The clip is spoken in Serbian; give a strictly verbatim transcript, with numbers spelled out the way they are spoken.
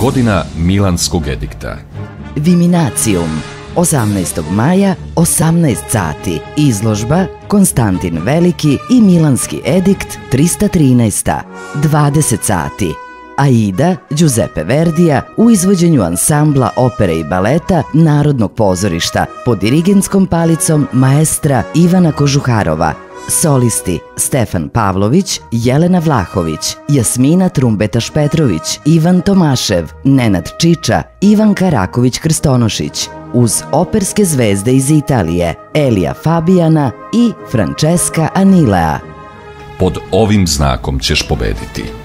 Godina Milanskog edikta. Viminacijum, osamnaestog maja, osamnaest sati. Izložba Konstantin Veliki i Milanski edikt trista trinaest. dvadeset sati. Aida Giuseppe Verdija u izvođenju ansambla opere i baleta Narodnog pozorišta pod dirigentskom palicom maestra Ivana Kožuharova. Solisti Stefan Pavlović, Jelena Vlahović, Jasmina Trumbetaš-Petrović, Ivan Tomašev, Nenad Čiča, Ivanka Raković-Krstonošić, uz operske zvezde iz Italije Elija Fabijana i Francesca Anilea. Pod ovim znakom ćeš pobediti.